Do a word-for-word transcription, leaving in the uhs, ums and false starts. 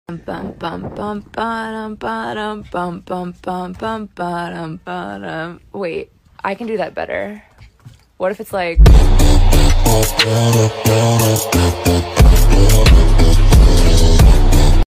Bum bum bum bum bum bum bum bum bum bum bum. Wait, I can do that better. What if it's like